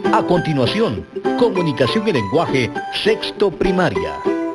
A continuación, comunicación y lenguaje, sexto primaria.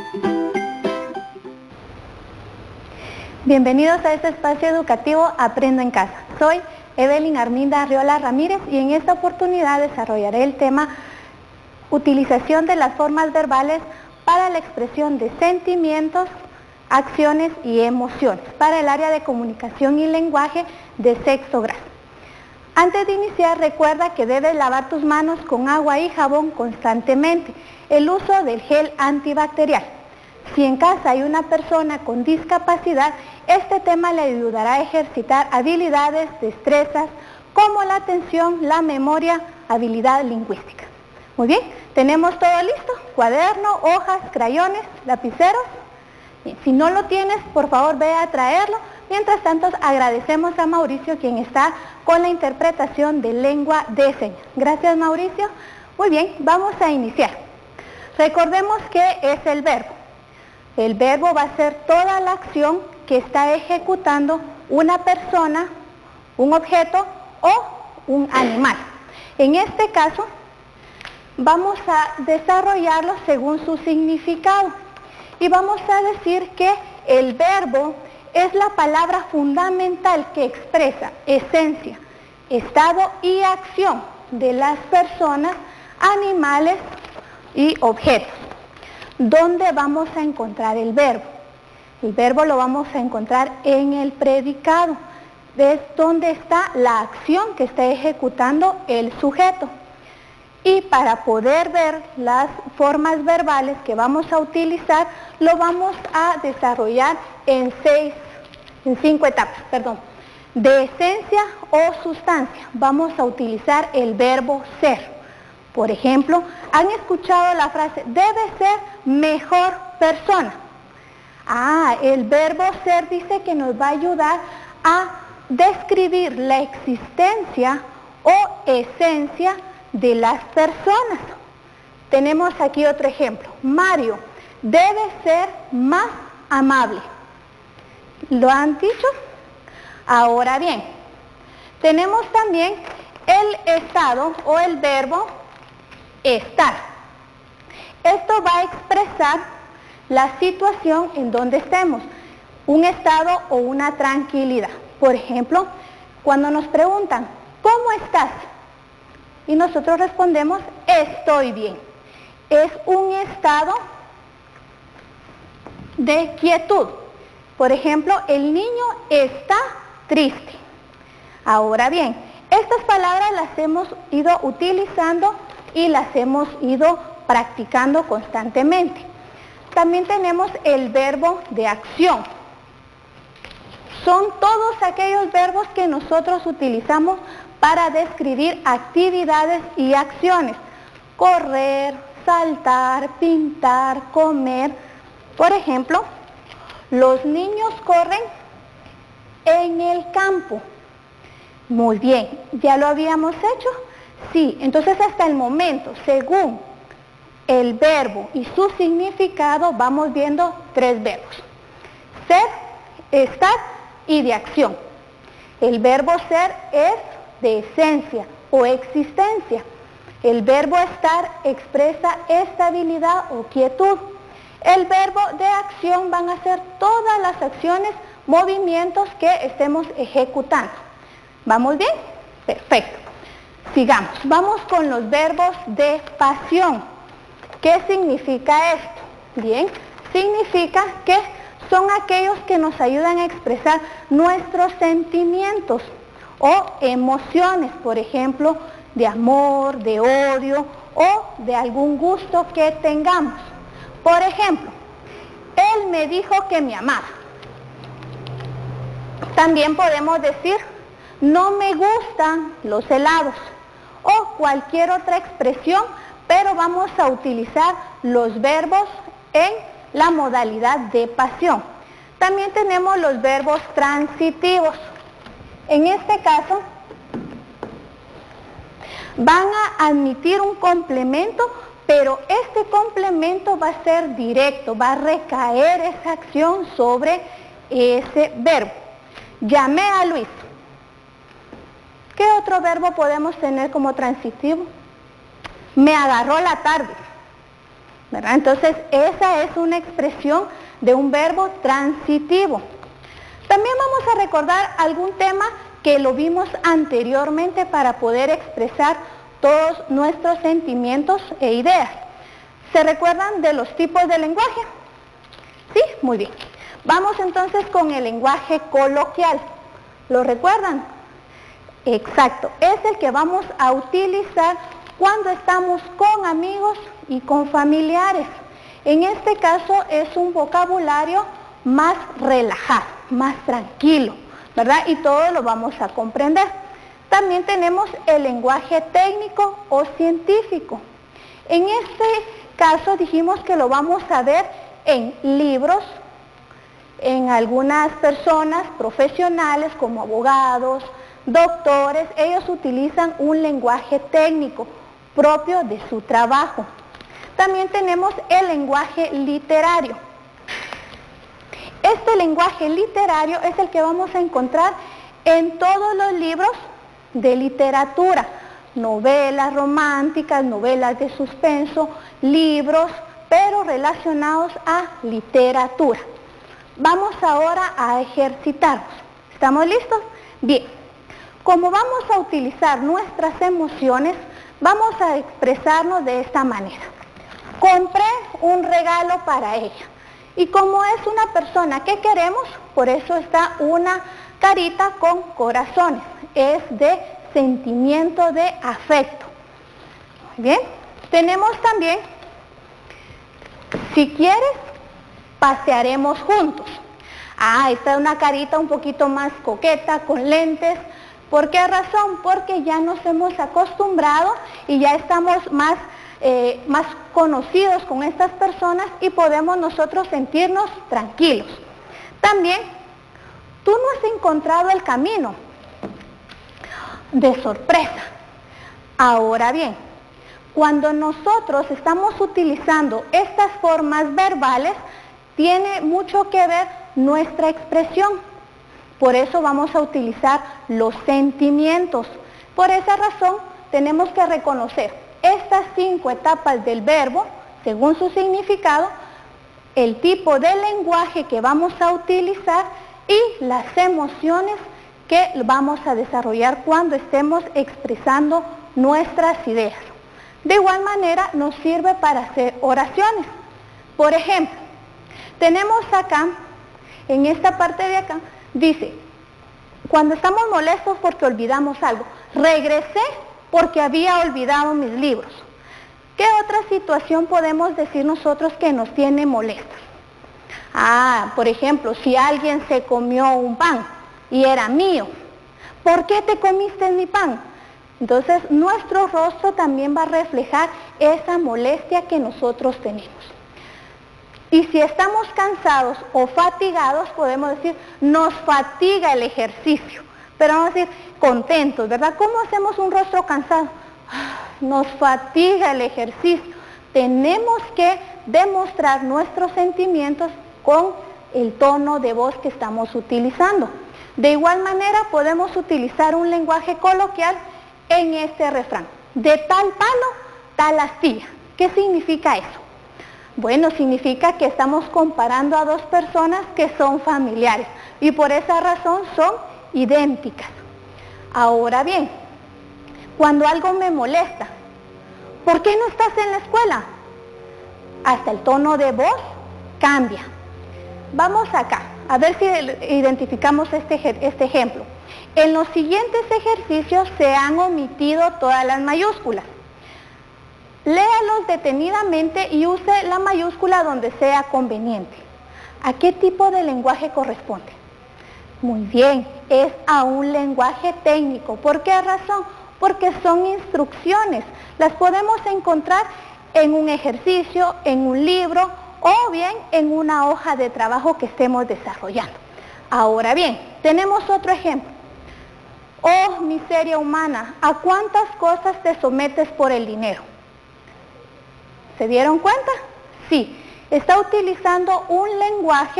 Bienvenidos a este espacio educativo Aprendo en Casa. Soy Evelyn Arminda Arriola Ramírez y en esta oportunidad desarrollaré el tema utilización de las formas verbales para la expresión de sentimientos, acciones y emociones para el área de comunicación y lenguaje de sexto grado. Antes de iniciar, recuerda que debes lavar tus manos con agua y jabón constantemente. El uso del gel antibacterial. Si en casa hay una persona con discapacidad, este tema le ayudará a ejercitar habilidades, destrezas, como la atención, la memoria, habilidad lingüística. Muy bien, ¿tenemos todo listo? Cuaderno, hojas, crayones, lapiceros. Bien, si no lo tienes, por favor ve a traerlo. Mientras tanto, agradecemos a Mauricio, quien está con la interpretación de lengua de señas. Gracias, Mauricio. Muy bien, vamos a iniciar. Recordemos que es el verbo. El verbo va a ser toda la acción que está ejecutando una persona, un objeto o un animal. En este caso, vamos a desarrollarlo según su significado. Y vamos a decir que el verbo es la palabra fundamental que expresa esencia, estado y acción de las personas, animales y objetos. ¿Dónde vamos a encontrar el verbo? El verbo lo vamos a encontrar en el predicado. Es donde está la acción que está ejecutando el sujeto. Y para poder ver las formas verbales que vamos a utilizar, lo vamos a desarrollar en 5 etapas. De esencia o sustancia, vamos a utilizar el verbo ser. Por ejemplo, han escuchado la frase, debe ser mejor persona. El verbo ser dice que nos va a ayudar a describir la existencia o esencia de las personas. Tenemos aquí otro ejemplo. Mario debe ser más amable. ¿Lo han dicho? Ahora bien, tenemos también el estado o el verbo estar. Esto va a expresar la situación en donde estemos, un estado o una tranquilidad. Por ejemplo, cuando nos preguntan, ¿cómo estás? Y nosotros respondemos, estoy bien. Es un estado de quietud. Por ejemplo, el niño está triste. Ahora bien, estas palabras las hemos ido utilizando y las hemos ido practicando constantemente. También tenemos el verbo de acción. Son todos aquellos verbos que nosotros utilizamos para describir actividades y acciones. Correr, saltar, pintar, comer. Por ejemplo, los niños corren en el campo. Muy bien, ¿ya lo habíamos hecho? Sí, entonces hasta el momento, según el verbo y su significado, vamos viendo 3 verbos. Ser, estar y de acción. El verbo ser es de esencia o existencia. El verbo estar expresa estabilidad o quietud. El verbo de acción van a ser todas las acciones, movimientos que estemos ejecutando. ¿Vamos bien? Perfecto. Sigamos. Vamos con los verbos de pasión. ¿Qué significa esto? Bien, significa que son aquellos que nos ayudan a expresar nuestros sentimientos o emociones, por ejemplo, de amor, de odio o de algún gusto que tengamos. Por ejemplo, él me dijo que me amaba. También podemos decir, no me gustan los helados o cualquier otra expresión, pero vamos a utilizar los verbos en la modalidad de pasión. También tenemos los verbos transitivos. En este caso, van a admitir un complemento, pero este complemento va a ser directo, va a recaer esa acción sobre ese verbo. Llamé a Luis. ¿Qué otro verbo podemos tener como transitivo? Me agarró la tarde, ¿verdad? Entonces, esa es una expresión de un verbo transitivo. También vamos a recordar algún tema que lo vimos anteriormente para poder expresar todos nuestros sentimientos e ideas. ¿Se recuerdan de los tipos de lenguaje? ¿Sí? Muy bien. Vamos entonces con el lenguaje coloquial. ¿Lo recuerdan? Exacto. Es el que vamos a utilizar cuando estamos con amigos y con familiares. En este caso es un vocabulario más relajado, más tranquilo, ¿verdad? Y todo lo vamos a comprender. También tenemos el lenguaje técnico o científico. En este caso dijimos que lo vamos a ver en libros, en algunas personas profesionales como abogados, doctores, ellos utilizan un lenguaje técnico propio de su trabajo. También tenemos el lenguaje literario. Este lenguaje literario es el que vamos a encontrar en todos los libros de literatura, novelas románticas, novelas de suspenso, libros, pero relacionados a literatura. Vamos ahora a ejercitarnos. ¿Estamos listos? Bien. Como vamos a utilizar nuestras emociones, vamos a expresarnos de esta manera. Compré un regalo para ella. Y como es una persona que queremos, por eso está una carita con corazones. Es de sentimiento de afecto. Muy bien. Tenemos también, si quieres, pasearemos juntos. Esta es una carita un poquito más coqueta, con lentes. ¿Por qué razón? Porque ya nos hemos acostumbrado y ya estamos más conocidos con estas personas y podemos nosotros sentirnos tranquilos. También, tú no has encontrado el camino. De sorpresa. Ahora bien, cuando nosotros estamos utilizando estas formas verbales, tiene mucho que ver nuestra expresión. Por eso vamos a utilizar los sentimientos. Por esa razón, tenemos que reconocer estas 5 etapas del verbo, según su significado, el tipo de lenguaje que vamos a utilizar y las emociones que vamos a desarrollar cuando estemos expresando nuestras ideas. De igual manera, nos sirve para hacer oraciones. Por ejemplo, tenemos acá, en esta parte de acá, dice, cuando estamos molestos porque olvidamos algo, regresé porque había olvidado mis libros. ¿Qué otra situación podemos decir nosotros que nos tiene molestos? Por ejemplo, si alguien se comió un pan y era mío, ¿por qué te comiste mi pan? Entonces, nuestro rostro también va a reflejar esa molestia que nosotros tenemos. Y si estamos cansados o fatigados, podemos decir, nos fatiga el ejercicio. Pero vamos a decir, contentos, ¿verdad? ¿Cómo hacemos un rostro cansado? Nos fatiga el ejercicio. Tenemos que demostrar nuestros sentimientos con el tono de voz que estamos utilizando. De igual manera, podemos utilizar un lenguaje coloquial en este refrán. De tal palo, tal astilla. ¿Qué significa eso? Bueno, significa que estamos comparando a dos personas que son familiares y por esa razón son idénticas. Ahora bien, cuando algo me molesta, ¿por qué no estás en la escuela? Hasta el tono de voz cambia. Vamos acá, a ver si identificamos este ejemplo. En los siguientes ejercicios se han omitido todas las mayúsculas. Léalos detenidamente y use la mayúscula donde sea conveniente. ¿A qué tipo de lenguaje corresponde? Muy bien, es a un lenguaje técnico. ¿Por qué razón? Porque son instrucciones. Las podemos encontrar en un ejercicio, en un libro o bien en una hoja de trabajo que estemos desarrollando. Ahora bien, tenemos otro ejemplo. Oh, miseria humana, ¿a cuántas cosas te sometes por el dinero? ¿Se dieron cuenta? Sí, está utilizando un lenguaje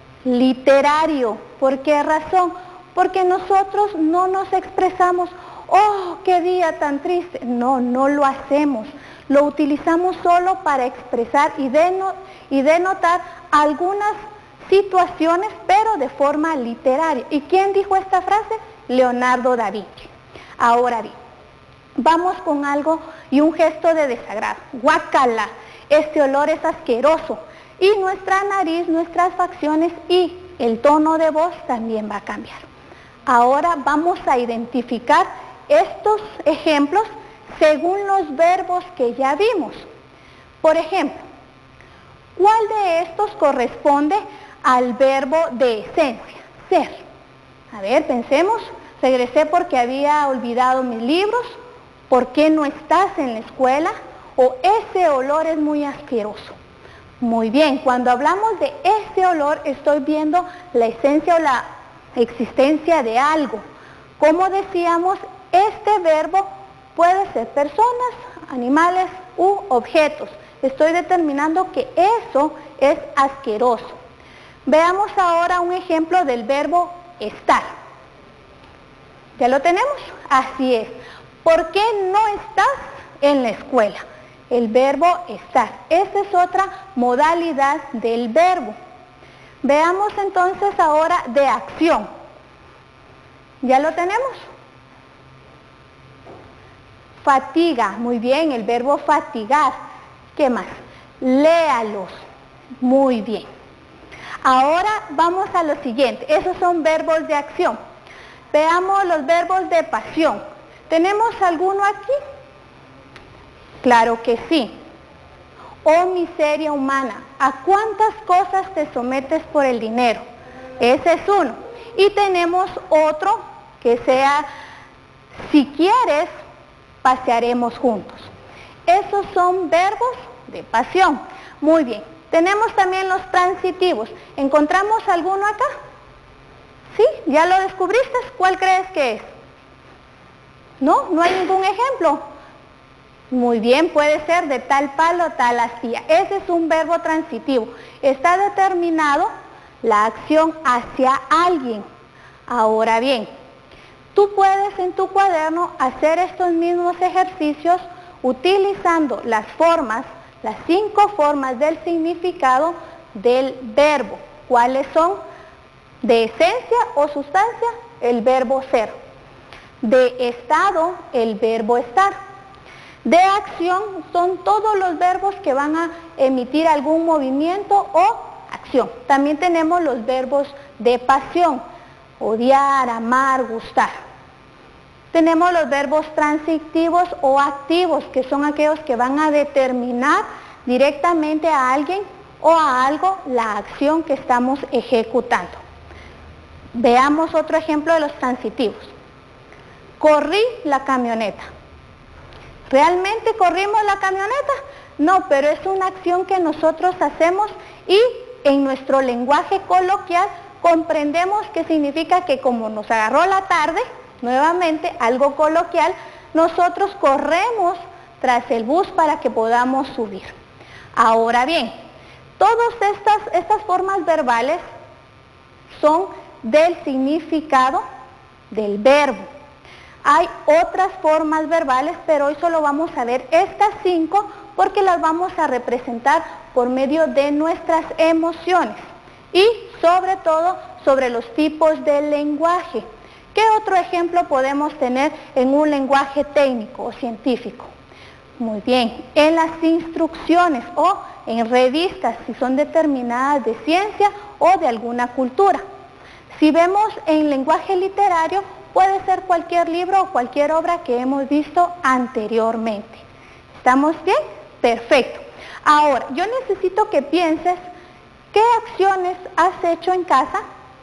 literario. ¿Por qué razón? Porque nosotros no nos expresamos ¡oh, qué día tan triste! No, no lo hacemos. Lo utilizamos solo para expresar y denotar algunas situaciones, pero de forma literaria. ¿Y quién dijo esta frase? Leonardo da Vinci. Ahora bien, vamos con algo y un gesto de desagrado. ¡Guácala! Este olor es asqueroso. Y nuestra nariz, nuestras facciones y el tono de voz también va a cambiar. Ahora vamos a identificar estos ejemplos según los verbos que ya vimos. Por ejemplo, ¿cuál de estos corresponde al verbo de esencia? Ser. A ver, pensemos. Regresé porque había olvidado mis libros. ¿Por qué no estás en la escuela? O ese olor es muy asqueroso. Muy bien, cuando hablamos de ese olor estoy viendo la esencia o la existencia de algo. Como decíamos, este verbo puede ser personas, animales u objetos. Estoy determinando que eso es asqueroso. Veamos ahora un ejemplo del verbo estar. ¿Ya lo tenemos? Así es. ¿Por qué no estás en la escuela? El verbo estar. Esta es otra modalidad del verbo. Veamos entonces ahora de acción. ¿Ya lo tenemos? Fatiga. Muy bien, el verbo fatigar. ¿Qué más? Léalos. Muy bien. Ahora vamos a lo siguiente. Esos son verbos de acción. Veamos los verbos de pasión. ¿Tenemos alguno aquí? Claro que sí. Oh miseria humana, ¿a cuántas cosas te sometes por el dinero? Ese es uno. Y tenemos otro que sea, si quieres, pasearemos juntos. Esos son verbos de pasión. Muy bien. Tenemos también los transitivos. ¿Encontramos alguno acá? ¿Sí? ¿Ya lo descubriste? ¿Cuál crees que es? ¿No? ¿No hay ningún ejemplo? Muy bien, puede ser de tal palo, tal astilla. Ese es un verbo transitivo. Está determinado la acción hacia alguien. Ahora bien, tú puedes en tu cuaderno hacer estos mismos ejercicios utilizando las 5 formas del significado del verbo. ¿Cuáles son? De esencia o sustancia, el verbo ser. De estado, el verbo estar. De acción son todos los verbos que van a emitir algún movimiento o acción. También tenemos los verbos de pasión, odiar, amar, gustar. Tenemos los verbos transitivos o activos, que son aquellos que van a determinar directamente a alguien o a algo la acción que estamos ejecutando. Veamos otro ejemplo de los transitivos. Corrí la camioneta. ¿Realmente corrimos la camioneta? No, pero es una acción que nosotros hacemos y en nuestro lenguaje coloquial comprendemos que significa que como nos agarró la tarde, nuevamente algo coloquial, nosotros corremos tras el bus para que podamos subir. Ahora bien, todas estas formas verbales son del significado del verbo. Hay otras formas verbales, pero hoy solo vamos a ver estas 5 porque las vamos a representar por medio de nuestras emociones y sobre todo sobre los tipos de lenguaje. ¿Qué otro ejemplo podemos tener en un lenguaje técnico o científico? Muy bien, en las instrucciones o en revistas, si son determinadas de ciencia o de alguna cultura. Si vemos en lenguaje literario, puede ser cualquier libro o cualquier obra que hemos visto anteriormente. ¿Estamos bien? Perfecto. Ahora, yo necesito que pienses qué acciones has hecho en casa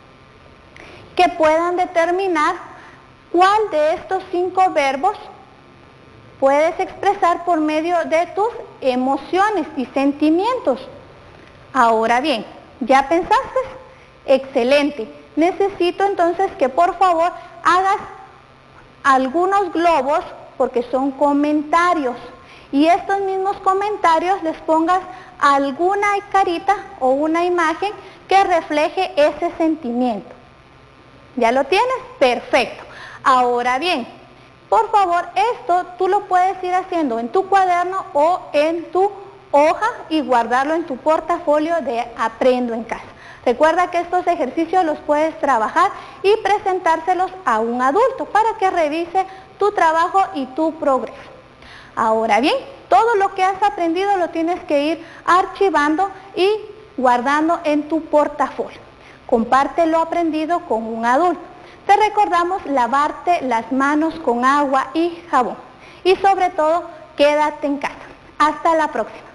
que puedan determinar cuál de estos 5 verbos puedes expresar por medio de tus emociones y sentimientos. Ahora bien, ¿ya pensaste? Excelente. Necesito entonces que por favor hagas algunos globos porque son comentarios y estos mismos comentarios les pongas alguna carita o una imagen que refleje ese sentimiento. ¿Ya lo tienes? Perfecto. Ahora bien, Por favor, esto tú lo puedes ir haciendo en tu cuaderno o en tu hoja y guardarlo en tu portafolio de Aprendo en Casa. Recuerda que estos ejercicios los puedes trabajar y presentárselos a un adulto para que revise tu trabajo y tu progreso. Ahora bien, todo lo que has aprendido lo tienes que ir archivando y guardando en tu portafolio. Comparte lo aprendido con un adulto. Te recordamos lavarte las manos con agua y jabón. Y sobre todo, quédate en casa. Hasta la próxima.